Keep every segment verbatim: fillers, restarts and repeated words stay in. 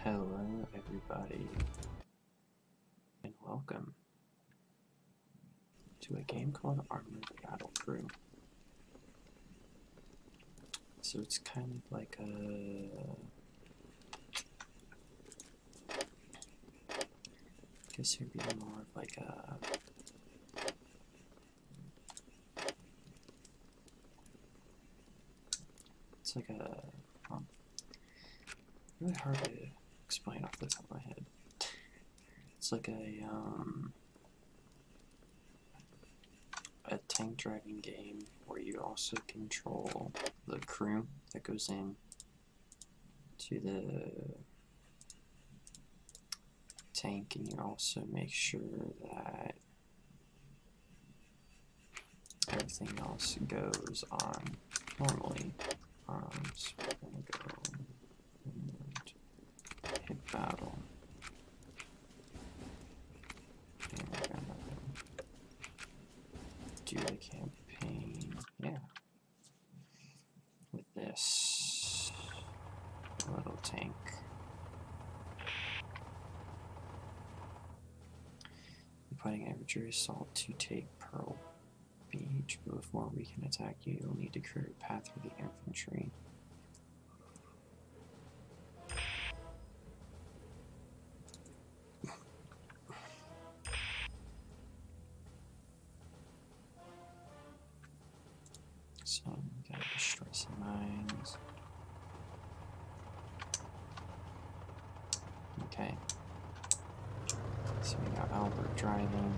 Hello everybody, and welcome to a game called Armored Battle Crew. So it's kind of like a... I guess it would be more of like a... It's like a... Um, really hard to explain off the top of my head. It's like a, um... a tank driving game where you also control the crew that goes in to the tank, and you also make sure that everything else goes on normally. Um, so we're gonna go and hit battle, and we're gonna do the campaign, yeah, with this little tank. Fighting infantry assault to take Pearl Beach, but before we can attack you, you'll need to create a path through the infantry. So, we gotta destroy some mines. Okay. So we got Albert driving.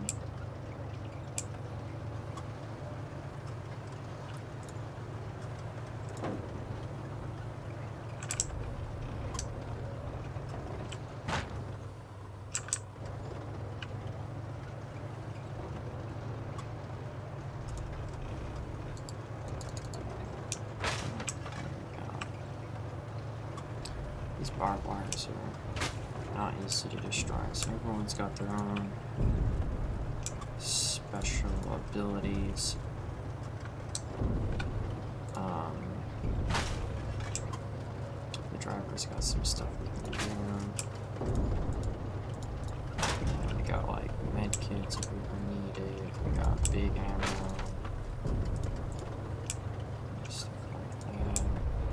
These barbed wires are not easy to destroy, so everyone's got their own special abilities. Um, the driver's got some stuff we can do. And we got like med kits if we ever need it. We got big ammo. Stuff like that.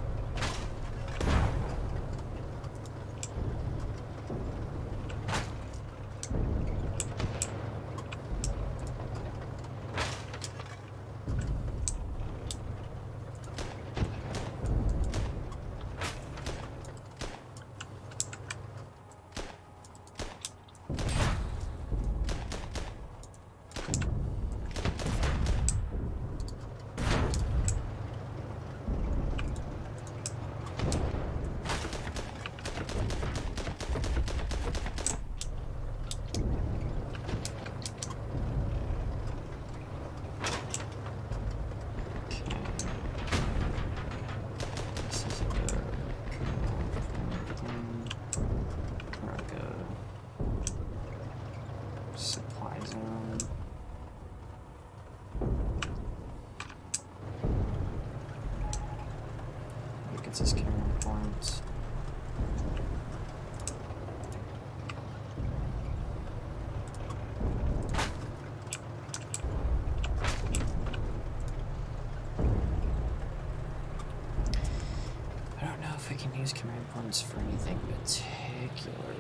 His carrying points. I don't know if we can use command points for anything particular.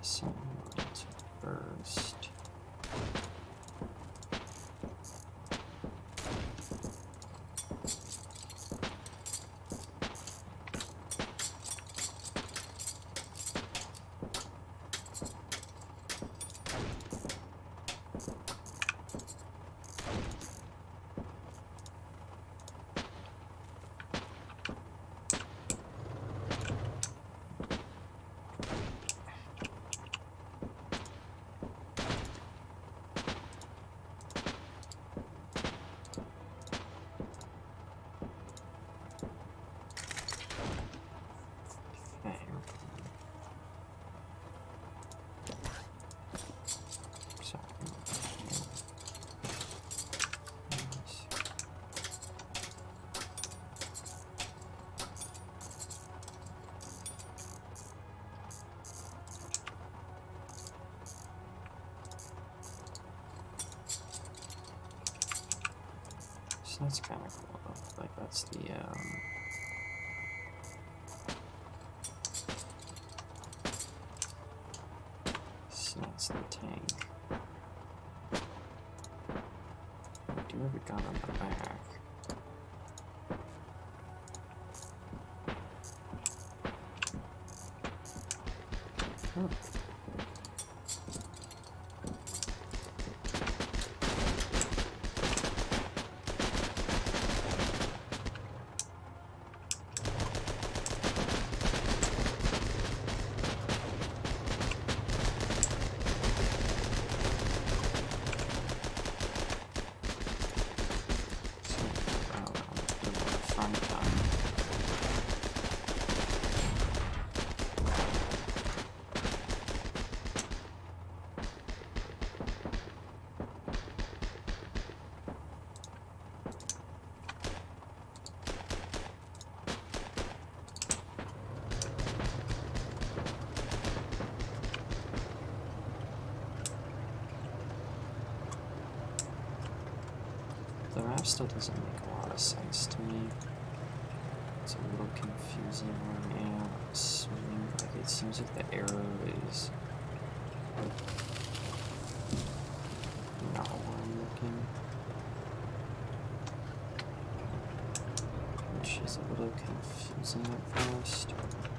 So let's first. So that's kind of cool. Like that's the um, so that's the tank. I do have a gun on the back. Huh. The map still doesn't make a lot of sense to me. It's a little confusing where I am. I'm swinging. Like it seems like the arrow is not where I'm looking, which is a little confusing at first.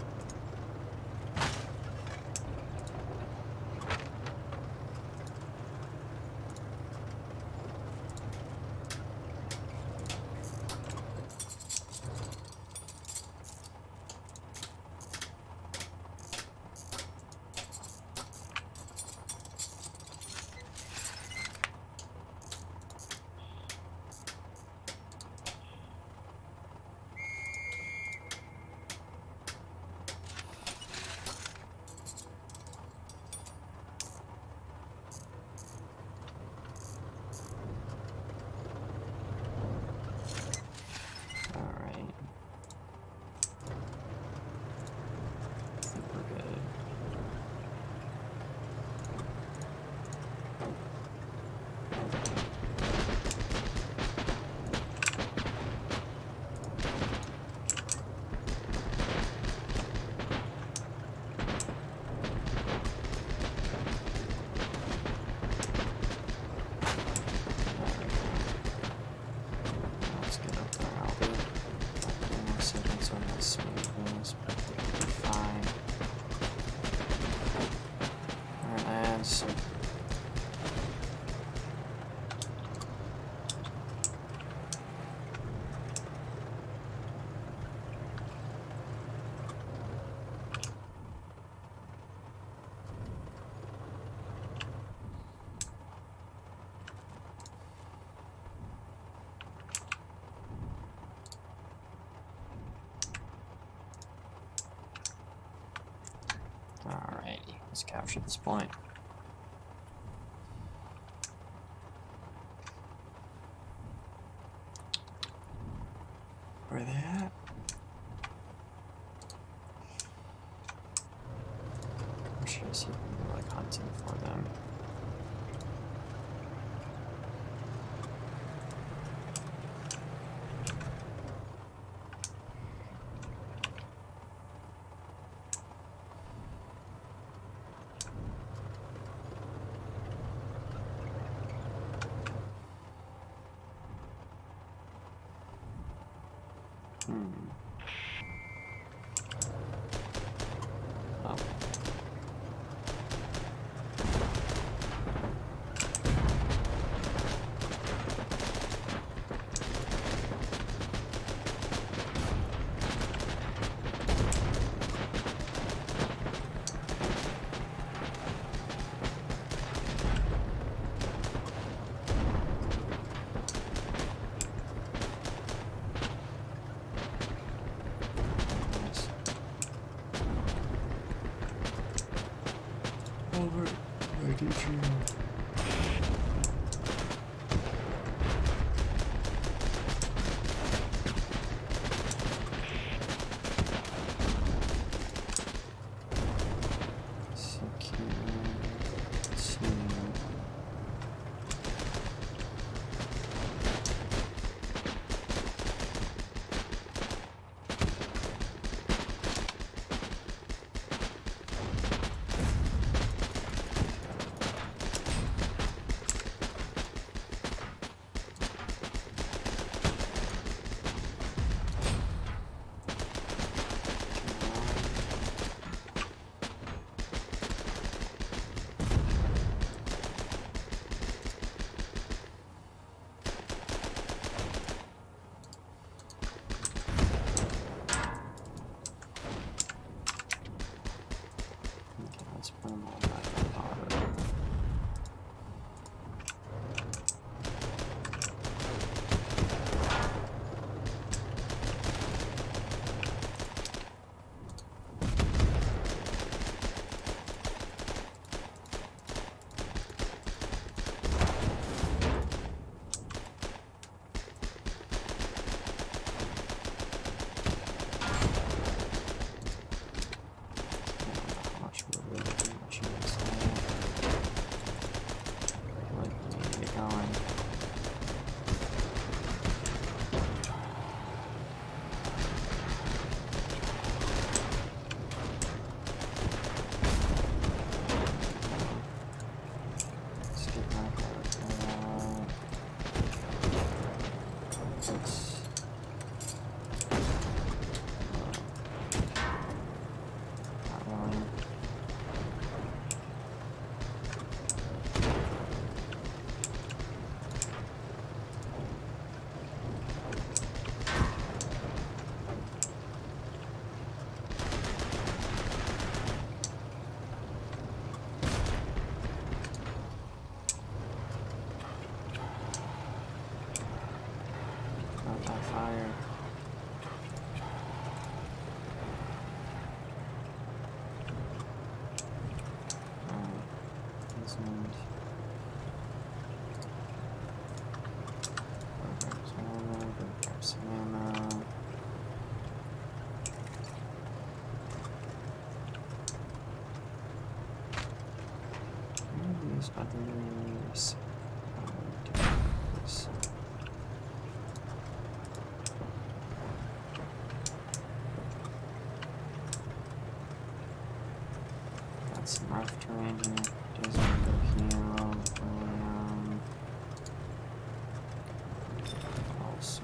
Alrighty, let's capture this point. Where are they at? Or should I see if we're like hunting for them? Hmm. Oh. Over. Where did you? Fire. Alright. Desmond. Grab some ammo, grab some ammo. These others. Some rough terrain here. Doesn't go here. Go around. Also.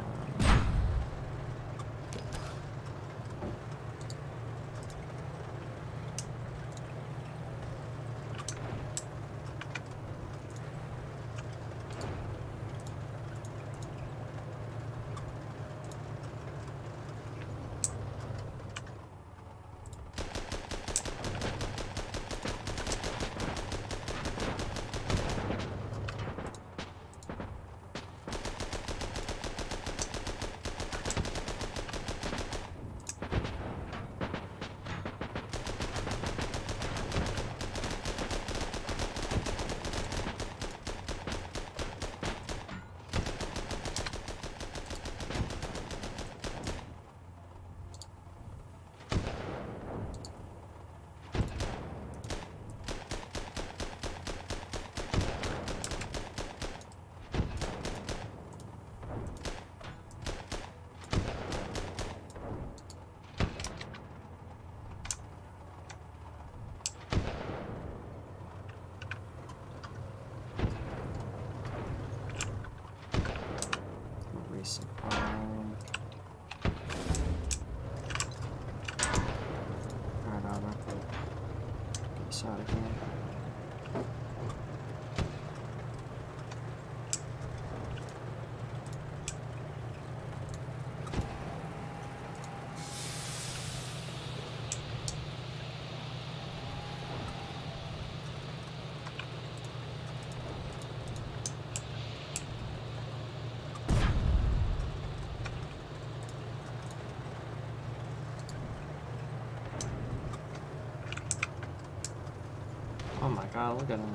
Oh my god, look at him.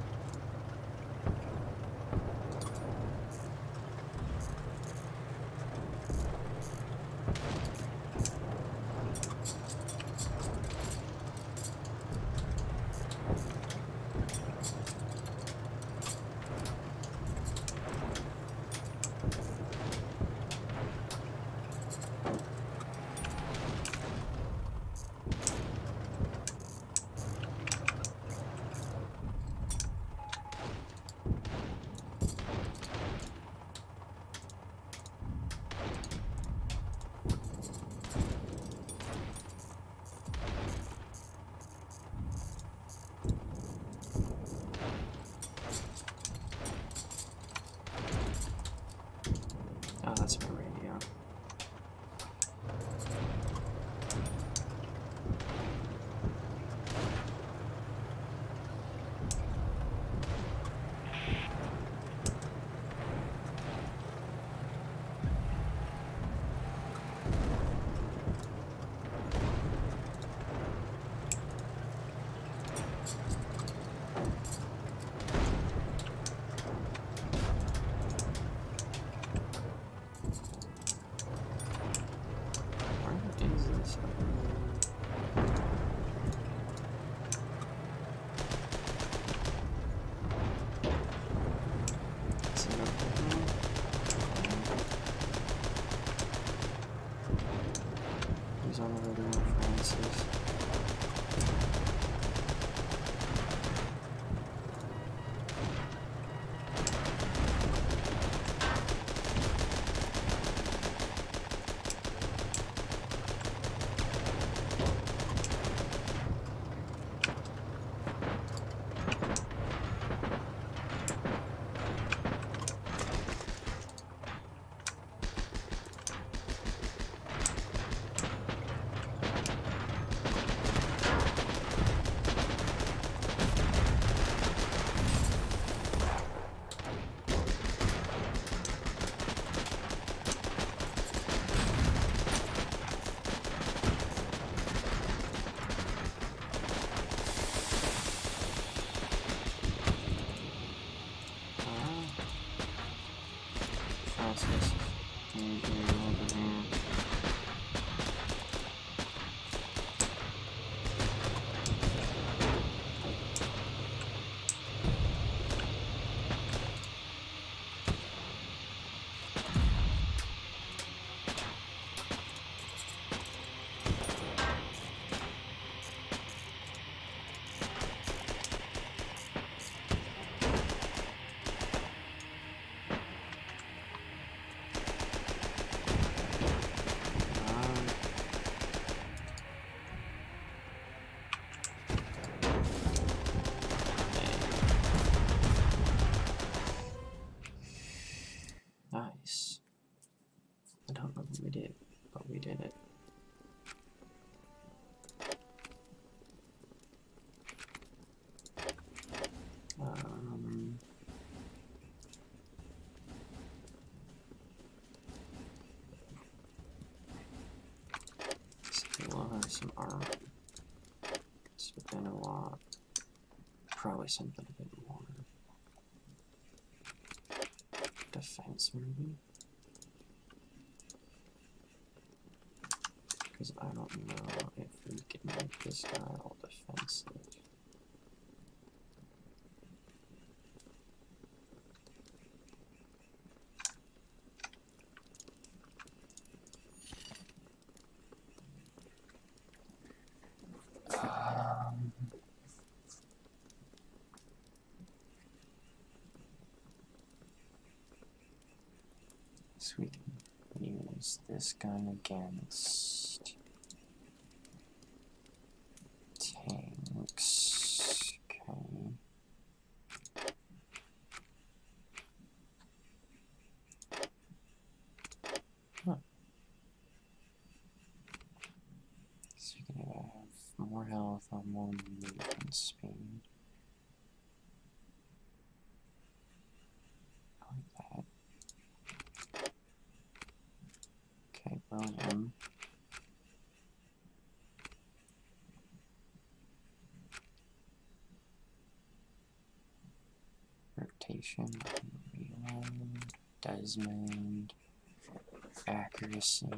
Oh, that's my radio. He's on the radio, Francis. Nice. I don't know what we did, but we did it. Um, we'll have some armor. It's been a lot. Probably something a bit more. Defense, maybe? Because I don't know if we can make this guy all defensive. Um, so we can use this gun against tanks. Okay. speed. I like that. Okay, William. Rotation, reload, Desmond, accuracy,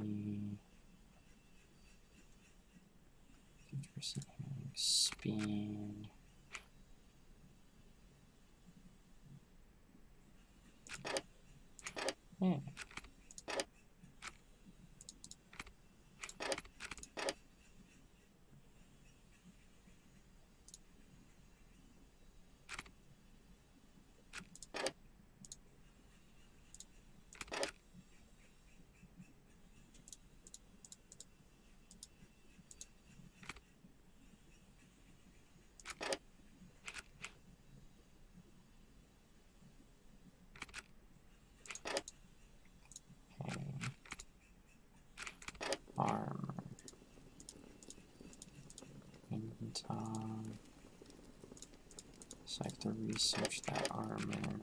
fifty percent speed. Yeah. Armor. Inventory. So I have to research that armor.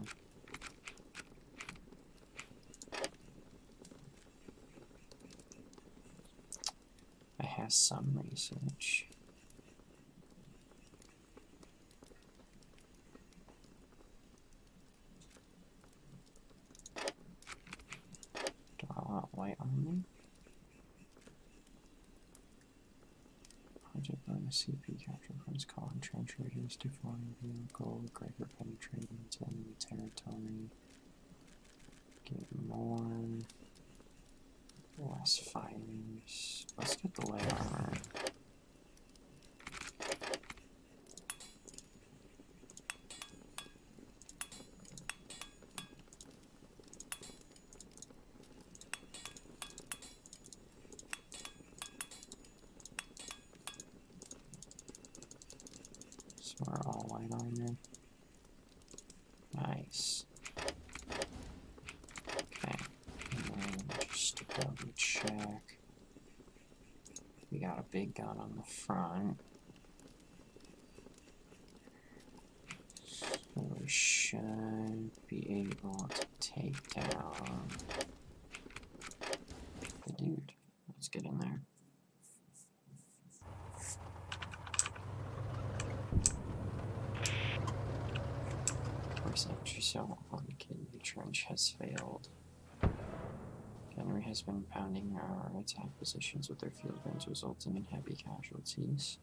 I have some research. Do I want white armor? Project bonus C P capture points, call and transfer used to foreign vehicle, greater penetration into enemy territory. Get more. Less fires. Let's get the light armor. So we're all light armor. Nice. Okay. And then just to double check. We got a big gun on the front. So we should be able to take down the dude. Let's get in there. Course entry so complicated. The trench has failed. Henry has been pounding our attack positions with their field guns, resulting in heavy casualties.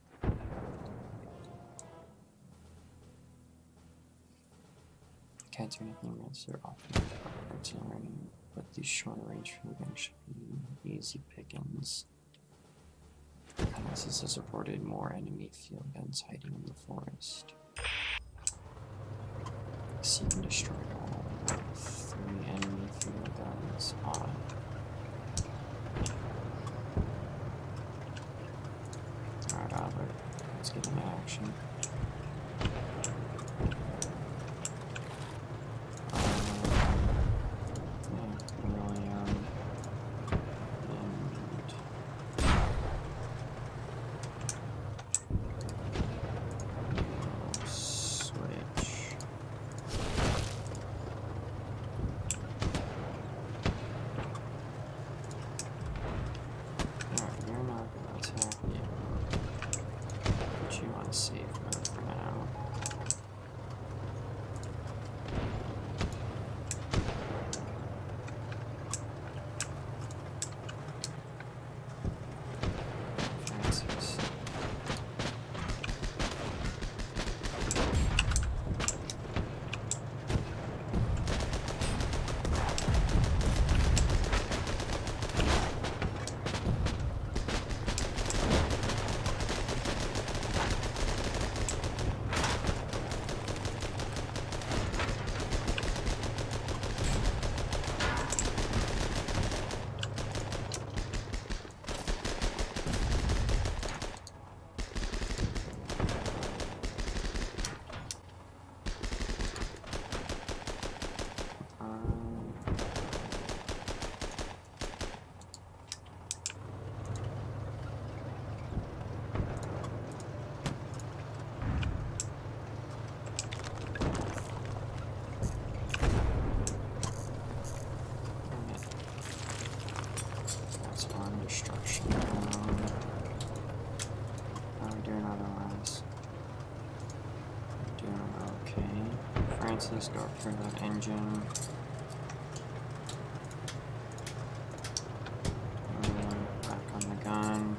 Can't do anything against their offensive artillery, but these short-range field guns should be easy pickings. Analysis has reported more enemy field guns hiding in the forest. Seek and destroy all. Three enemy field guns on. Alright, Albert, let's get into action. Safe mode. Okay. Francis, go for that engine. Um, back on the gun.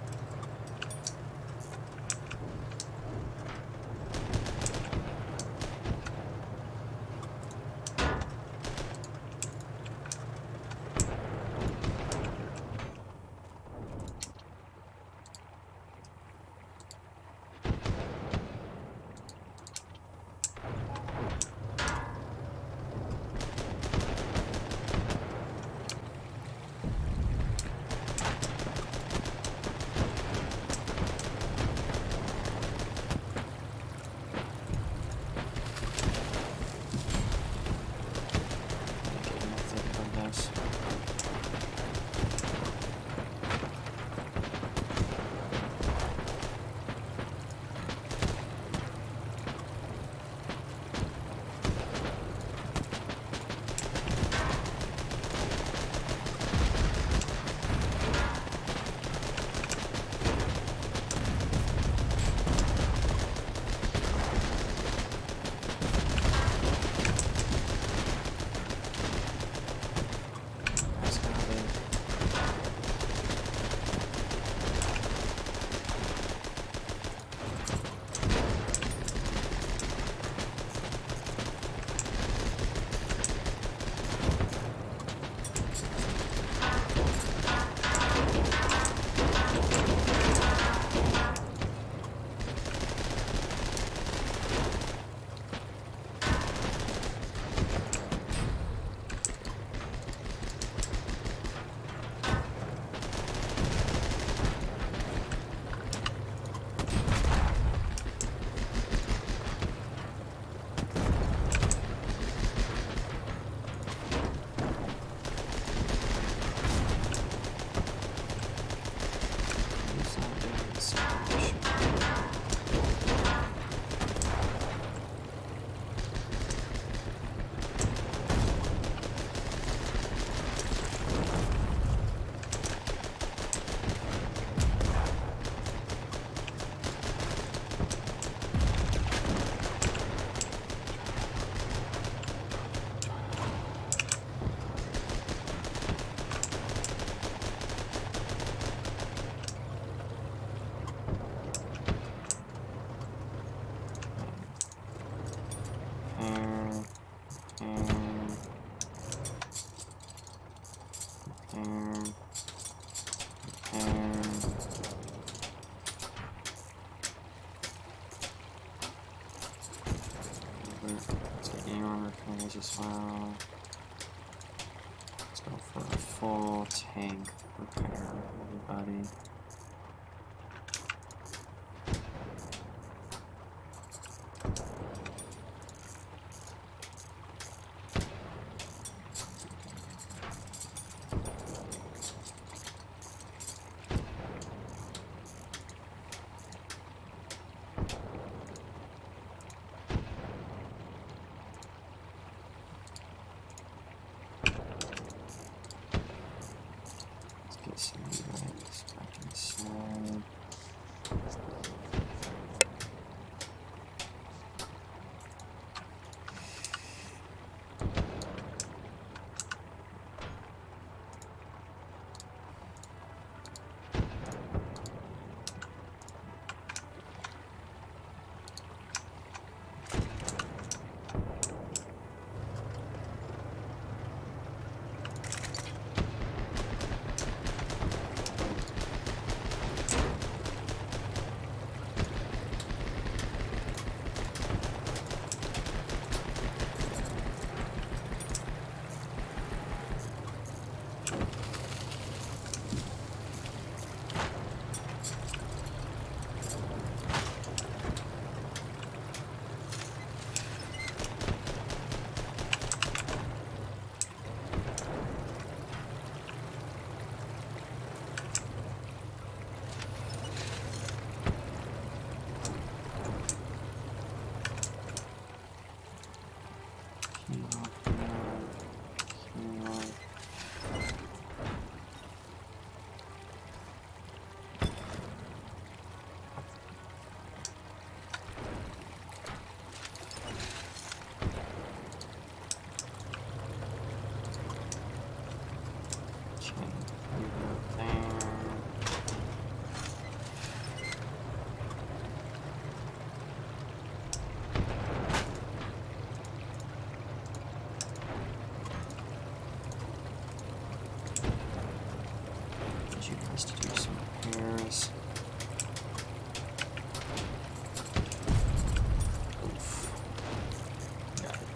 As well. Let's go for a full tank repair, everybody. Some units back in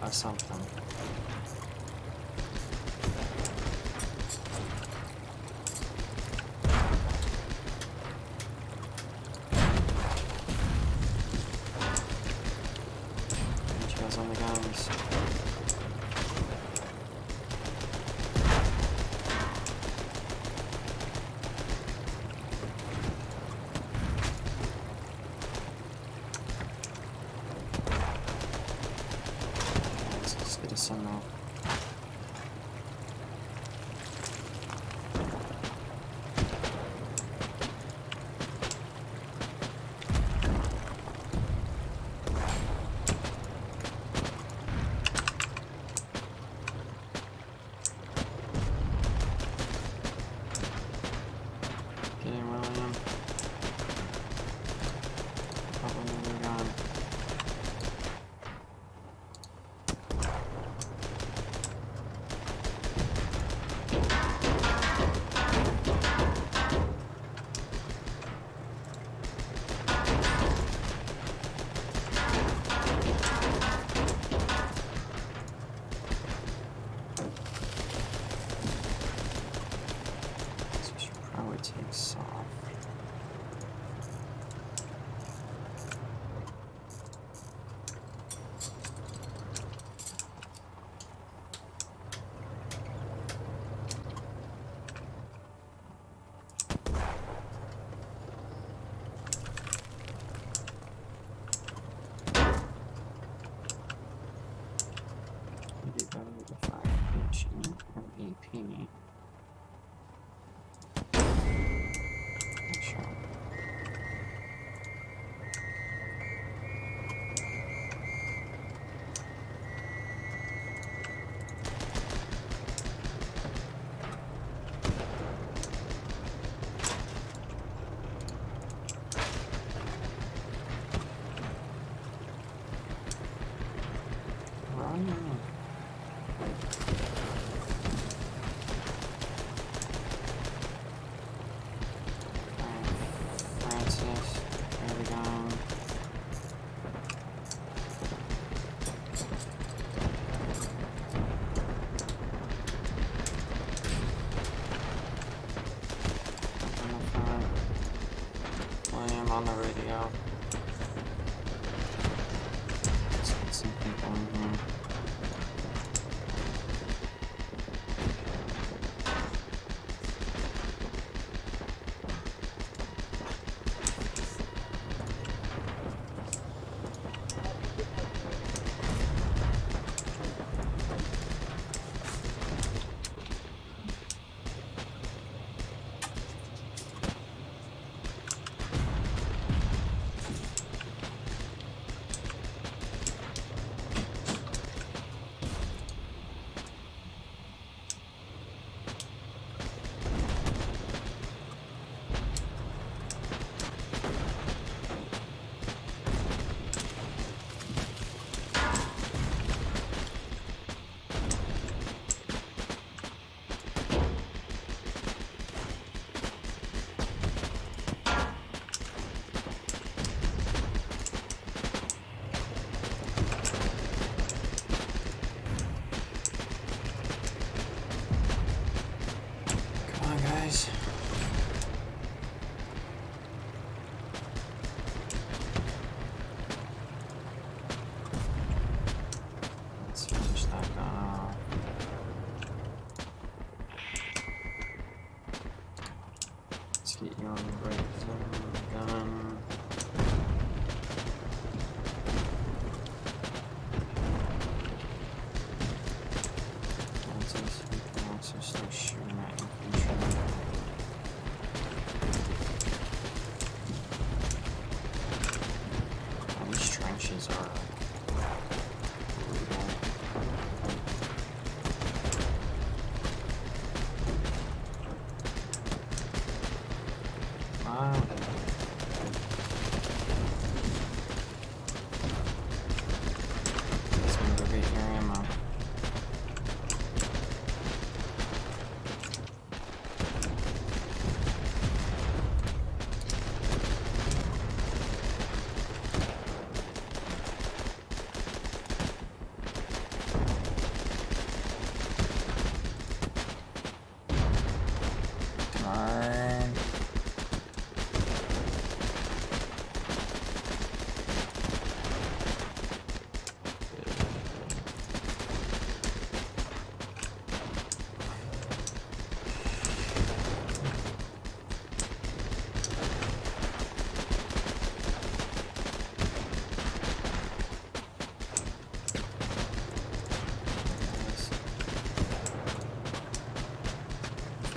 or something. Details on the guns. Citizen now. Get in, William. Probably another gun. Takes off. Maybe go to the fire H E or A P. Francis, there we go. On the front. William on the radio. Let's get some people in here.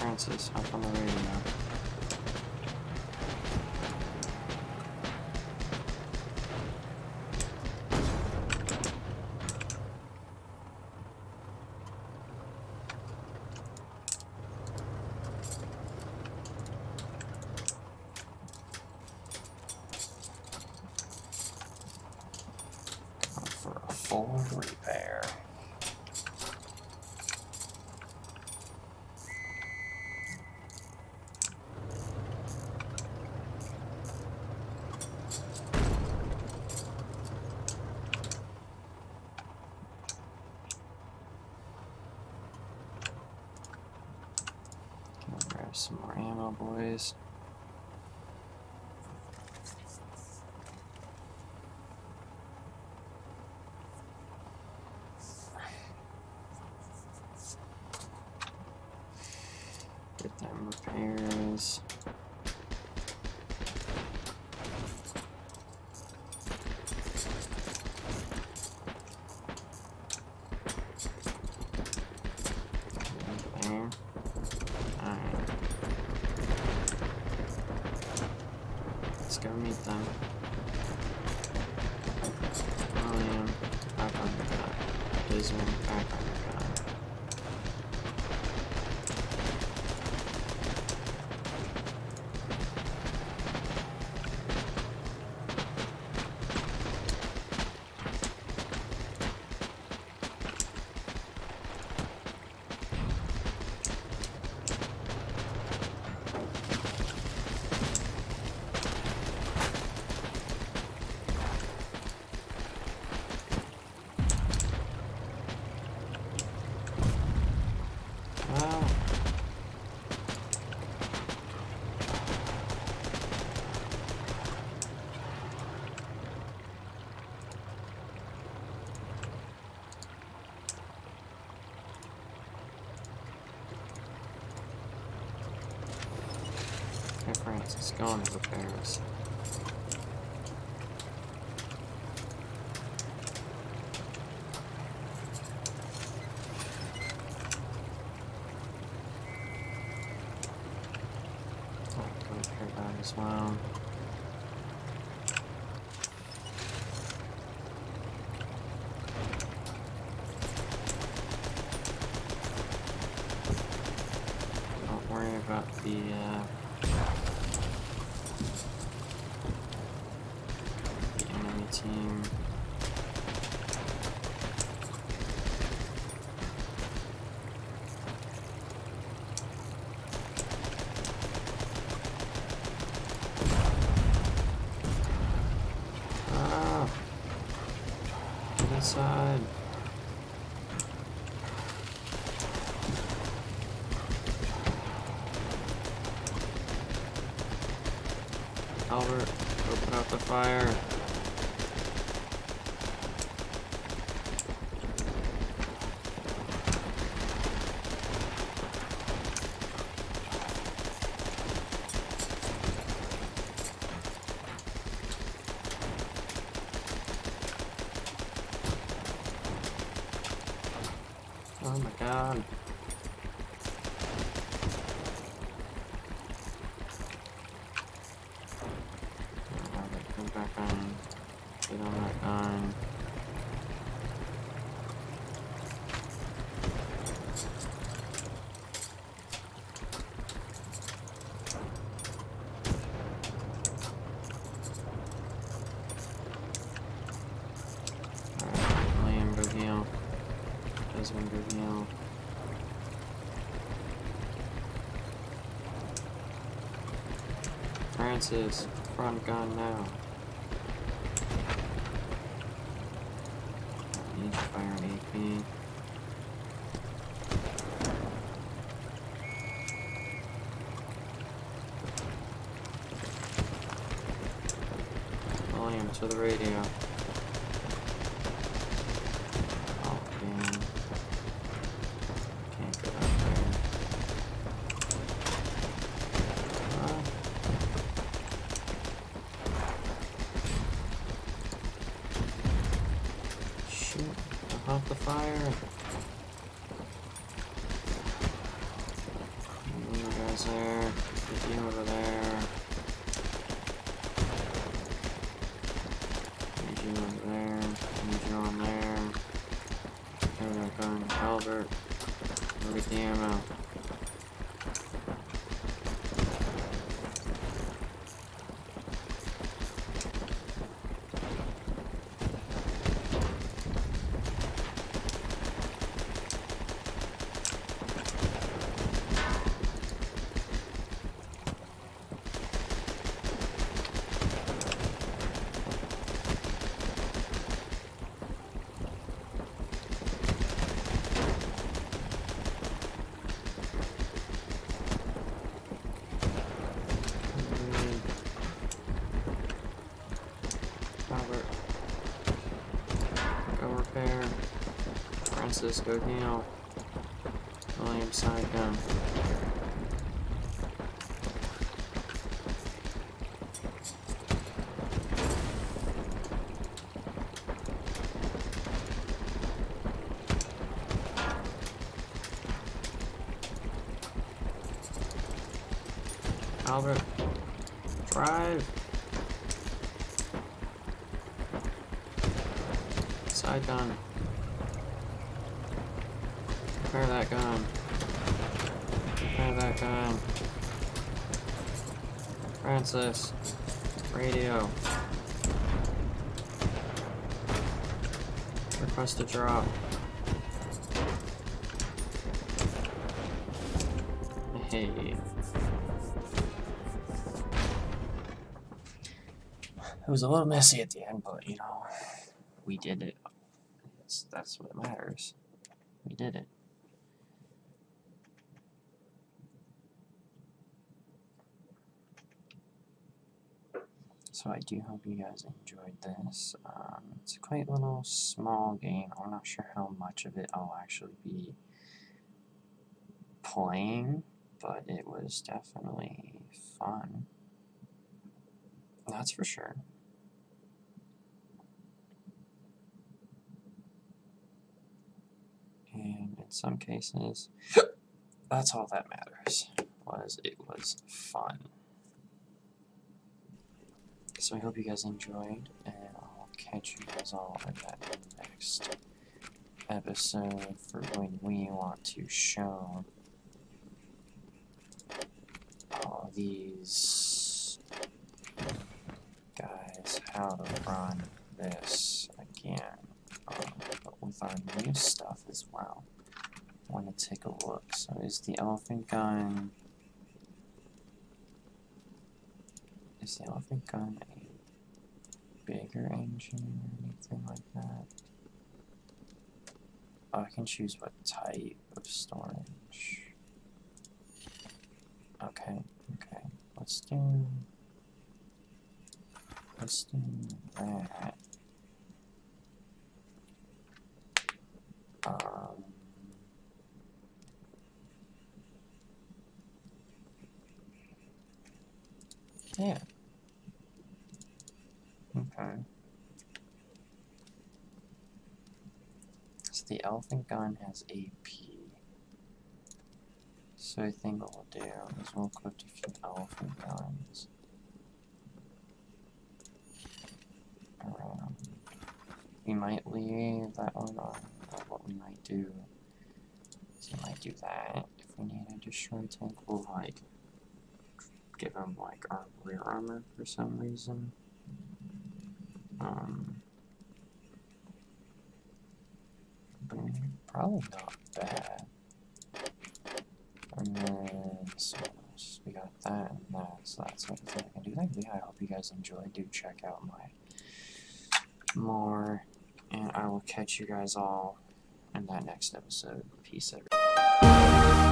Francis, hop on the radio. For a full repair. Grab some more ammo, boys. Get them repairs. Repair. Alright. Let's go meet them. William, back on your gun. Desmond, back on your gun. Wow. Hey Francis, go on to repairs. As well. Don't worry about the uh, the enemy team. Inside. Albert, go put out the fire. Oh my god. Alright, come back on. Get on that gun. Alright, William, go heal. Desmond, go heal. Francis, front gun now. Need to fire an A P. William, to the radio. Oh, damn. Can't go out there. Uh, shoot, I'll help the fire. guys there. Get you over there. Need you over there. Need you on there. There we go. Albert. Look at the ammo. Albert. Go repair. Francisco Neal. William Saigon. Albert. Drive. Side gun. Repair that gun. Repair that gun. Francis. Radio. Request a drop. Hey. It was a little messy at the end, but you know, we did it. That's, that's what matters. We did it. So I do hope you guys enjoyed this. Um, it's a quite little small game. I'm not sure how much of it I'll actually be playing, but it was definitely fun. That's for sure. And in some cases, that's all that matters, was it was fun. So I hope you guys enjoyed, and I'll catch you guys all in that next episode for when we want to show all these guys how to run this again, um, but with our new stuff as well. I want to take a look. So is the elephant gun, is the elephant gun a bigger engine or anything like that? Oh, I can choose what type of storage. Okay, okay, let's do, let's do that. Um, yeah. Okay. So the elephant gun has A P. So I think what we'll do is we'll equip a few elephant guns around. We might leave that one on, or what we might do is we might do that. If we need a destroy tank, we'll like give him like our rear armor for some reason. Um, but probably not bad. And then, so we got that and that, so that's everything I can do. Thank you. I hope you guys enjoyed. Do check out my more, and I will catch you guys all in that next episode. Peace, everybody.